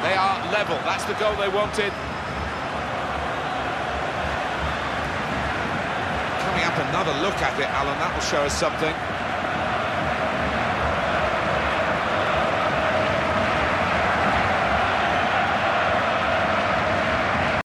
They are level. That's the goal they wanted. Coming up, another look at it, Alan. That will show us something.